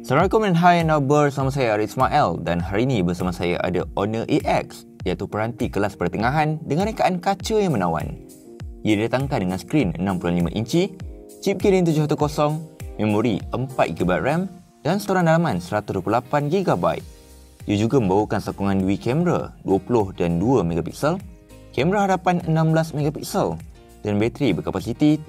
Assalamualaikum dan hai, anda bersama saya Arif Ismail dan hari ini bersama saya ada Honor AX, iaitu peranti kelas pertengahan dengan rekaan kaca yang menawan. Ia didatangkan dengan skrin 65 inci, chip Kirin 710, memori 4GB RAM dan storan dalaman 128GB. Ia juga membawakan sokongan dual kamera 20 dan 2MP, kamera hadapan 16MP dan bateri berkapasiti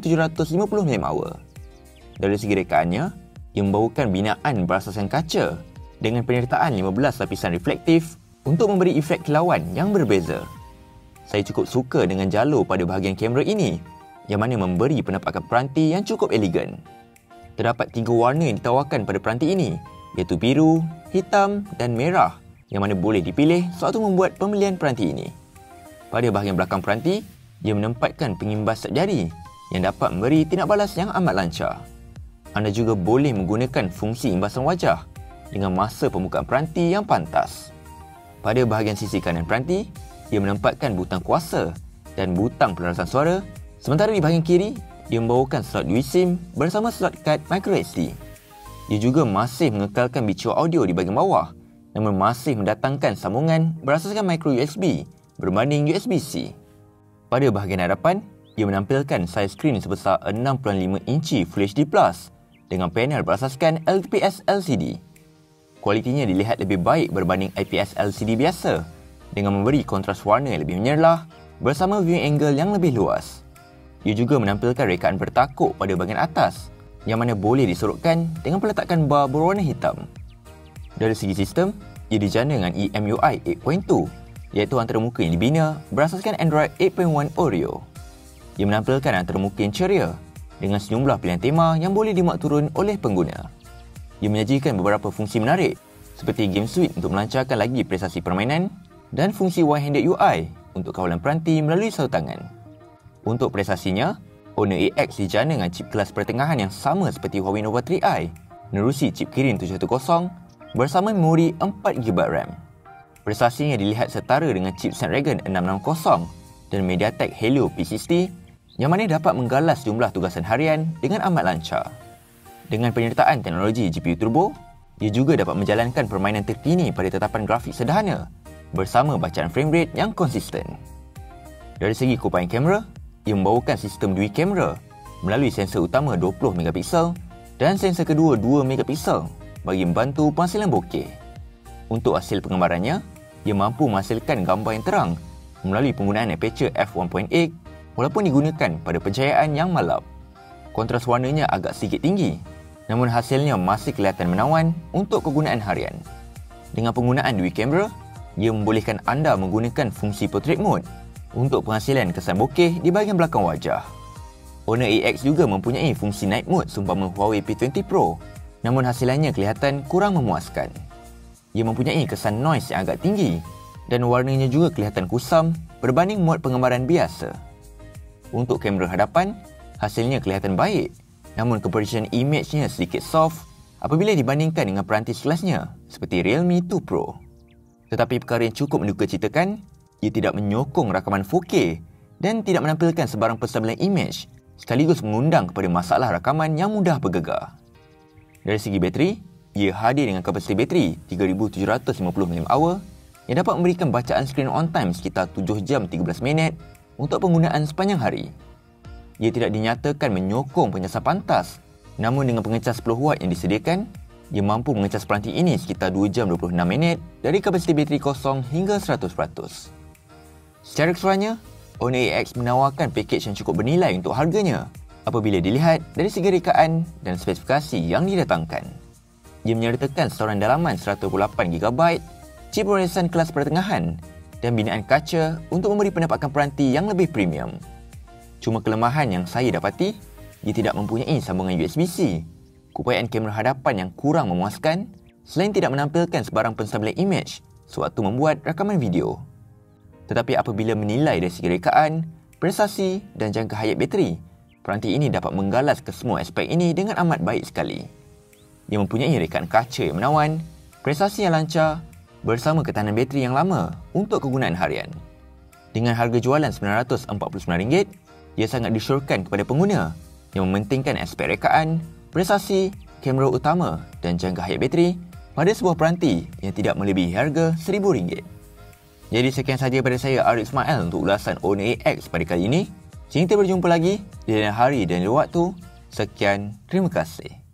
3750 mAh. Dari segi rekaannya, ia membawakan binaan berasaskan kaca dengan penyertaan 15 lapisan reflektif untuk memberi efek kilauan yang berbeza. Saya cukup suka dengan jalur pada bahagian kamera ini yang mana memberi penampakan peranti yang cukup elegan. Terdapat 3 warna yang ditawarkan pada peranti ini, iaitu biru, hitam dan merah yang mana boleh dipilih sewaktu membuat pembelian peranti ini. Pada bahagian belakang peranti, ia menempatkan pengimbas sat jari yang dapat memberi tindak balas yang amat lancar. Anda juga boleh menggunakan fungsi imbasan wajah dengan masa pembukaan peranti yang pantas. Pada bahagian sisi kanan peranti, ia menempatkan butang kuasa dan butang penerasan suara, sementara di bahagian kiri, ia membawakan slot USIM bersama slot kad microSD. Ia juga masih mengekalkan bicu audio di bahagian bawah, namun masih mendatangkan sambungan berasaskan micro USB berbanding USB-C. Pada bahagian hadapan, ia menampilkan saiz skrin sebesar 65 inci Full HD Plus dengan panel berasaskan LTPS LCD. Kualitinya dilihat lebih baik berbanding IPS LCD biasa dengan memberi kontras warna yang lebih menyerlah bersama viewing angle yang lebih luas. Ia juga menampilkan rekaan bertakuk pada bahagian atas yang mana boleh disorotkan dengan peletakan bar berwarna hitam. Dari segi sistem, ia dijana dengan EMUI 8.2 iaitu antarmuka yang dibina berasaskan Android 8.1 Oreo. Ia menampilkan antarmuka yang ceria dengan sejumlah pilihan tema yang boleh dimuat turun oleh pengguna. Ia menyajikan beberapa fungsi menarik seperti game suite untuk melancarkan lagi prestasi permainan dan fungsi one-handed UI untuk kawalan peranti melalui saut tangan. Untuk prestasinya, Honor AX dijana dengan chip kelas pertengahan yang sama seperti Huawei Nova 3i, menerusi chip Kirin 710 bersama memori 4GB RAM. Prestasinya dilihat setara dengan chip Snapdragon 660 dan MediaTek Helio P60 yang mana dapat menggalas jumlah tugasan harian dengan amat lancar. Dengan penyertaan teknologi GPU Turbo, ia juga dapat menjalankan permainan terkini pada tetapan grafik sederhana bersama bacaan frame rate yang konsisten. Dari segi kupaian kamera, ia membawakan sistem dual kamera melalui sensor utama 20MP dan sensor kedua 2MP bagi membantu penghasilan bokeh. Untuk hasil penggambarannya, ia mampu menghasilkan gambar yang terang melalui penggunaan aperture f1.8 walaupun digunakan pada pencahayaan yang malap. Kontras warnanya agak sedikit tinggi, namun hasilnya masih kelihatan menawan untuk kegunaan harian. Dengan penggunaan dual kamera, ia membolehkan anda menggunakan fungsi portrait mode untuk penghasilan kesan bokeh di bahagian belakang wajah. Honor AX juga mempunyai fungsi night mode seumpama Huawei P20 Pro, namun hasilannya kelihatan kurang memuaskan. Ia mempunyai kesan noise yang agak tinggi dan warnanya juga kelihatan kusam berbanding mod penggambaran biasa. Untuk kamera hadapan, hasilnya kelihatan baik, namun composition image-nya sedikit soft apabila dibandingkan dengan peranti sekelasnya seperti Realme 2 Pro. Tetapi perkara yang cukup mendukacitakan, ia tidak menyokong rakaman 4K dan tidak menampilkan sebarang penstabilan image sekaligus mengundang kepada masalah rakaman yang mudah bergegar. Dari segi bateri, ia hadir dengan kapasiti bateri 3750 mAh yang dapat memberikan bacaan screen on time sekitar 7 jam 13 minit untuk penggunaan sepanjang hari. Ia tidak dinyatakan menyokong pencasan pantas, namun dengan pengecas 10W yang disediakan, ia mampu mengecas peranti ini sekitar 2 jam 26 minit dari kapasiti bateri kosong hingga 100%. Secara keseluruhannya, Honor AX menawarkan pakej yang cukup bernilai untuk harganya apabila dilihat dari segi rekaan dan spesifikasi yang didatangkan. Ia menyertakan storan dalaman 128GB, chip processor kelas pertengahan dan binaan kaca untuk memberi penampakan peranti yang lebih premium. Cuma kelemahan yang saya dapati, ia tidak mempunyai sambungan USB-C, kupaian kamera hadapan yang kurang memuaskan selain tidak menampilkan sebarang penstabilan image sewaktu membuat rakaman video. Tetapi apabila menilai dari segi rekaan, prestasi dan jangka hayat bateri, peranti ini dapat menggalas ke semua aspek ini dengan amat baik sekali. Ia mempunyai rekaan kaca yang menawan, prestasi yang lancar bersama ketahanan bateri yang lama untuk kegunaan harian. Dengan harga jualan RM949, ia sangat disyorkan kepada pengguna yang mementingkan aspek rekaan, prestasi, kamera utama dan jangka hayat bateri pada sebuah peranti yang tidak melebihi harga RM1,000. Jadi sekian sahaja daripada saya, Arif Ismail, untuk ulasan Honor AX pada kali ini. Sehingga kita berjumpa lagi di lain hari dan waktu. Sekian, terima kasih.